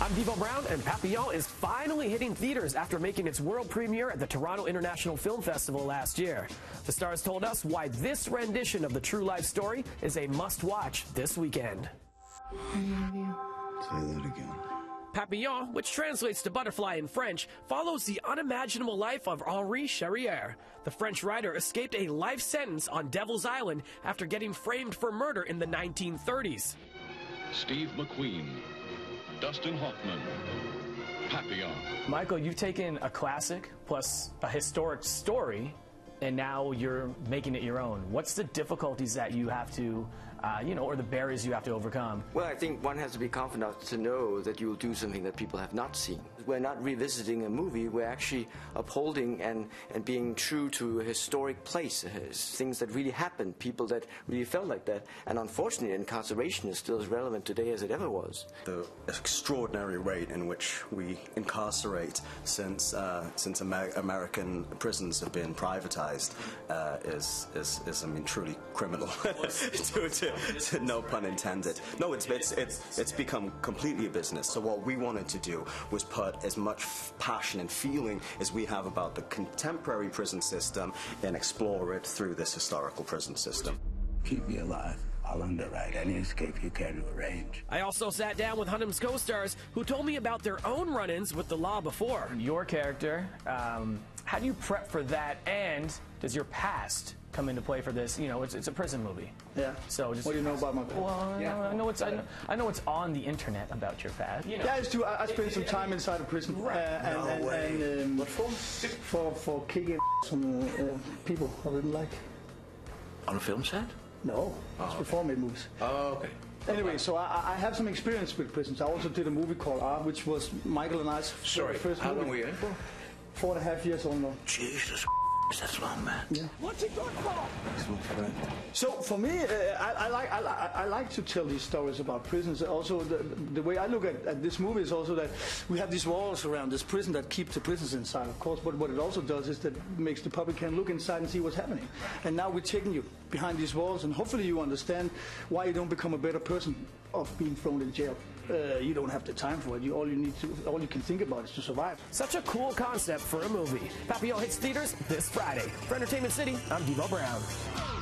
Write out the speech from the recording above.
I'm Devo Brown, and Papillon is finally hitting theaters after making its world premiere at the Toronto International Film Festival last year. The stars told us why this rendition of the true life story is a must-watch this weekend. I love you. Say that again. Papillon, which translates to butterfly in French, follows the unimaginable life of Henri Charrière. The French writer escaped a life sentence on Devil's Island after getting framed for murder in the 1930s. Steve McQueen, Dustin Hoffman, Papillon. Michael, you've taken a classic plus a historic story, and now you're making it your own. What's the difficulties that you have to, or the barriers you have to overcome? Well, I think one has to be confident to know that you will do something that people have not seen. We're not revisiting a movie, we're actually upholding and being true to a historic place, things that really happened, people that really felt like that. And unfortunately, incarceration is still as relevant today as it ever was. The extraordinary rate in which we incarcerate since American prisons have been privatized is I mean, truly criminal. No pun intended. No, it's become completely a business. So what we wanted to do was put as much passion and feeling as we have about the contemporary prison system and explore it through this historical prison system. Keep me alive. I'll underwrite any escape you care to arrange. I also sat down with Hunnam's co-stars who told me about their own run-ins with the law before. Your character, how do you prep for that, and does your past come into play for this? You know, it's a prison movie. Yeah. So just, what do you know about my past? Well, yeah. I know it's on the internet about your past. You know. Yeah, it's true. I spent some time inside a prison. Right. What for? For kicking some people I didn't like. On a film set? No, it's before I made movies. Oh, okay. Anyway, so I have some experience with prisons. I also did a movie called R, which was Michael and I's first movie. How long were you in for? 4.5 years or more. Jesus, that's long, man. Yeah. What's it good for? He's my friend. So for me, I like to tell these stories about prisons. Also, the way I look at this movie is also that we have these walls around this prison that keep the prisoners inside, of course. But what it also does is that makes the public can look inside and see what's happening. And now we're taking you behind these walls, and hopefully you understand why you don't become a better person of being thrown in jail. You don't have the time for it. All you can think about is to survive. Such a cool concept for a movie. Papillon hits theaters this Friday. For Entertainment City, I'm Devo Brown.